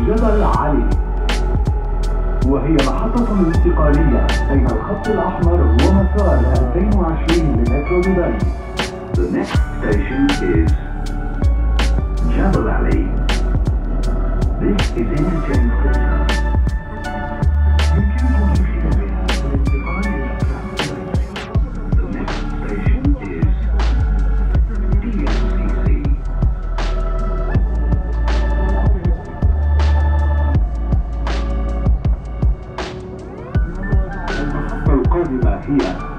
جبل علي، وهي محطة انتقالية بين الخط الأحمر ومسار 2020 لمترو دبي. The next station is Jebel Ali. This is interchange center. The next station is DMCC. المحطة القادمة هي